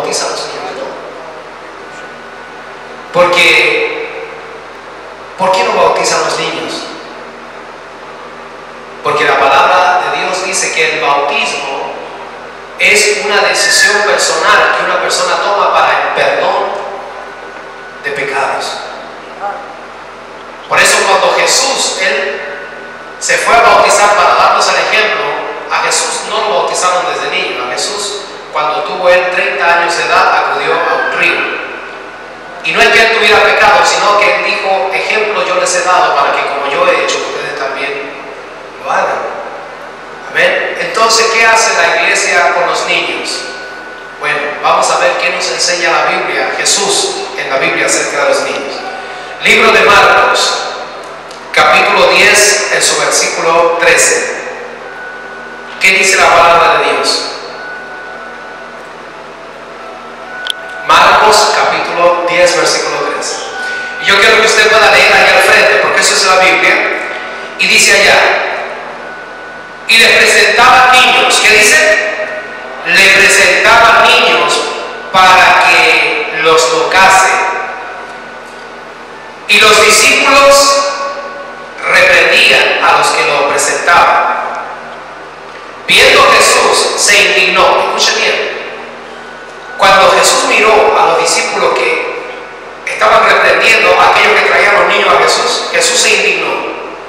bautiza a los niños? No. Porque, ¿por qué no bautizan a los niños? Porque la palabra de Dios dice que el bautismo es una decisión personal que una persona toma para el perdón de pecados. Por eso cuando Jesús, Él se fue a bautizar para darnos el ejemplo, a Jesús no lo bautizaron desde niño. A Jesús, cuando tuvo él 30 años de edad, acudió a un río. Y no es que él tuviera pecado, sino que él dijo, ejemplo yo les he dado para que como yo he hecho, ustedes también lo hagan. Amén. Entonces, ¿qué hace la iglesia con los niños? Bueno, vamos a ver qué nos enseña la Biblia, Jesús en la Biblia acerca de los niños. Libro de Marcos, capítulo 10, en su versículo 13. ¿Qué dice la palabra de Dios? Marcos, capítulo 10, versículo 13. Y yo quiero que usted pueda leer ahí al frente, porque eso es la Biblia. Y dice allá, y le presentaban niños. ¿Qué dice? Le presentaban niños para que los tocase. Y los discípulos reprendían a los que lo presentaban. Viendo Jesús, se indignó. Escuchen bien. Cuando Jesús miró a los discípulos que estaban reprendiendo a aquellos que traían los niños a Jesús, Jesús se indignó.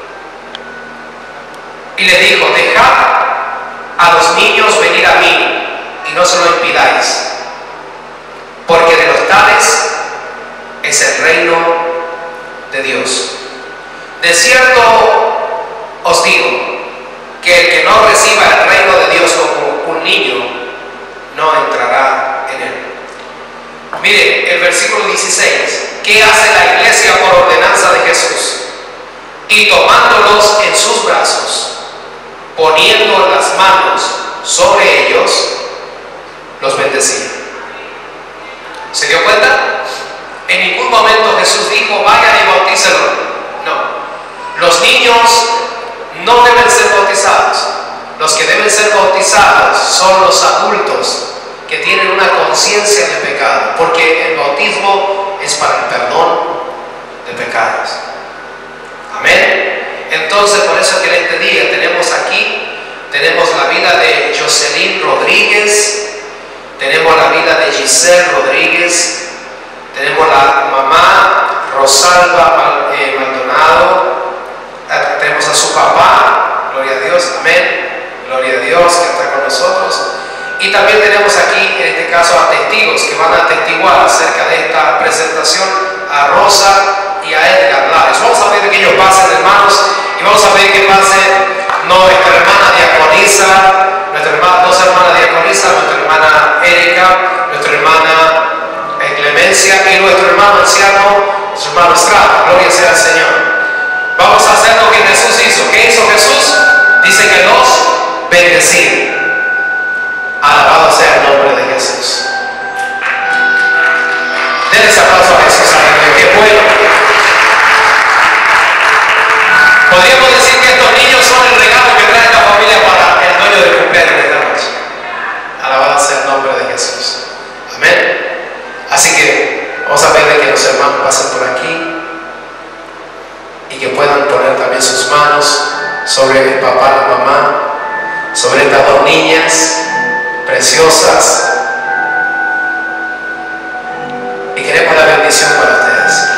Y le dijo, dejad a los niños venir a mí y no se lo impidáis, porque de los tales es el reino de Dios. De cierto os digo que el que no reciba el reino de Dios como un niño no entrará en él. Mire el versículo 16. ¿Qué hace la iglesia por ordenanza de Jesús? Y tomándolos en sus brazos, poniendo las manos sobre ellos, los bendecía. ¿Se dio cuenta? En ningún momento Jesús dijo, vayan y bautícenlo. No. Los niños no deben ser bautizados. Los que deben ser bautizados son los adultos que tienen una conciencia de pecado, porque el bautismo es para el perdón de pecados. Amén. Entonces, por eso que en este día tenemos la vida de Jocelyn Rodríguez, tenemos la vida de Giselle Rodríguez, tenemos la mamá Rosalba Maldonado, tenemos a su papá, gloria a Dios, amén, gloria a Dios que está con nosotros. Y también tenemos aquí, en este caso, a testigos que van a atestiguar acerca de esta presentación, a Rosa y a Edgar Lares. Vamos a ver que ellos pasen, hermanos, y vamos a ver que pase nuestra hermana diaconisa, dos hermanas diaconisas, nuestra hermana Erika, nuestra hermana Clemencia y nuestro hermano anciano, nuestro hermano Estrada. Gloria sea al Señor. Vamos a hacer lo que Jesús hizo. ¿Qué hizo Jesús? Dice que los bendecía. Alabado sea el nombre de Jesús. Denles aplauso a Jesús, aleluya. Qué bueno. Podríamos decir que estos niños son el regalo que trae la familia para el dueño del cumpleaños de esta noche. Alabado sea el nombre de Jesús. Amén. Así que vamos a pedirle que los hermanos pasen por aquí y que puedan poner también sus manos sobre el papá, la mamá, sobre estas dos niñas preciosas, y queremos la bendición para ustedes.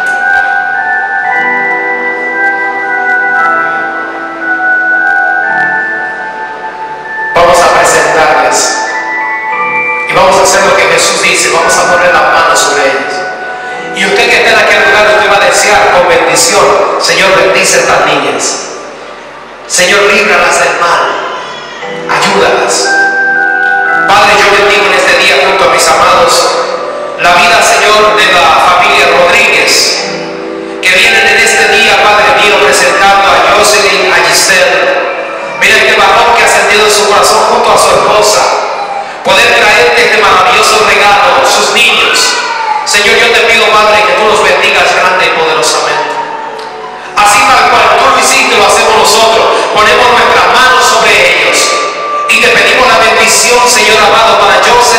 Vamos a presentarles y vamos a hacer lo que Jesús dice. Vamos a poner las manos sobre ellos, y usted que está en aquel lugar, usted va a desear con bendición: Señor, bendice a estas niñas, Señor, líbralas del mal, ayúdalas. Padre, yo bendigo en este día junto a mis amados la vida, Señor, de la familia Rodríguez, que vienen en este día, Padre mío, presentando a Jocelyn, a Giselle. Mira este varón que ha sentido en su corazón junto a su esposa poder traerte este maravilloso regalo, sus niños. Señor, yo te pido, Padre, que tú los bendigas grande y poderosamente. Así tal cual tú lo hiciste, lo hacemos nosotros. Ponemos nuestras manos sobre ellos y te pedimos la bendición, Señor amado, para Joseph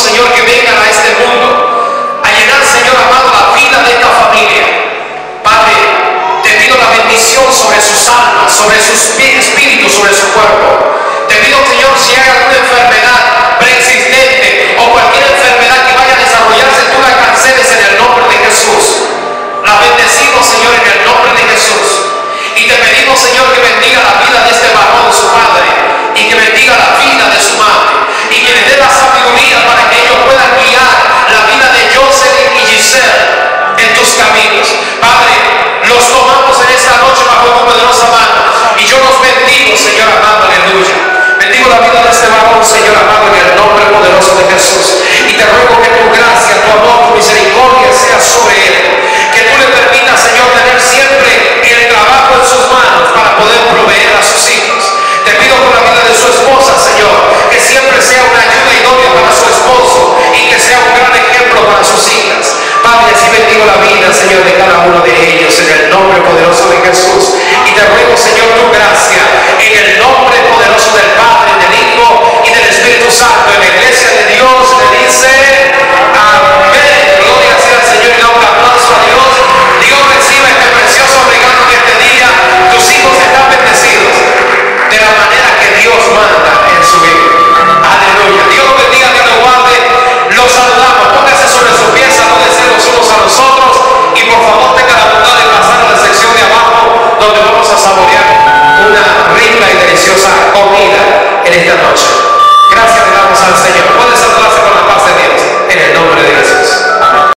Señor, que vengan a este mundo a llenar, Señor amado, la vida de esta familia. Padre, te pido la bendición sobre sus almas, sobre sus espíritus, sobre su cuerpo. Te pido, Señor, si hay alguna enfermedad preexistente o cualquier enfermedad que vaya a desarrollarse, tú la canceles en el nombre de Jesús. La bendecimos, Señor, en el nombre de Jesús. Y te pedimos, Señor, que bendiga la vida de este varón, su padre, y que bendiga la vida de su madre, y que le dé la sabiduría para que ellos puedan guiar la vida de Jocelyn y Giselle en tus caminos. Padre, los tomamos en esta noche bajo tu poderosa mano, y yo los bendigo, Señor amado, aleluya. Bendigo la vida de este varón, Señor amado, en el nombre poderoso de Jesús. Y te ruego que tu gracia, tu amor, tu misericordia sea sobre él. Que tú le permitas, Señor, tener siempre el trabajo en sus manos para poder proveer a sus hijos. Te pido por la vida de su esposa, Señor, que siempre sea una ayuda idónea para su esposo y que sea un gran ejemplo para sus hijas. Padre, así bendigo la vida, Señor, de cada uno de ellos en el nombre poderoso de Jesús. Y te ruego, Señor, tu gracia en el nombre poderoso del Padre, del Hijo y del Espíritu Santo. En la iglesia de Dios le dice amén. Gloria sea al Señor y da un aplauso a Dios. Dios recibe este precioso regalo en este día. Tus hijos están bendecidos de la manera que Dios manda en su vida. Aleluya. Dios los bendiga, Dios los guarde. Los saludamos. Póngase sobre sus pies, salúdense los unos a los otros. Y por favor tenga la bondad de pasar a la sección de abajo, donde vamos a saborear una rica y deliciosa comida en esta noche.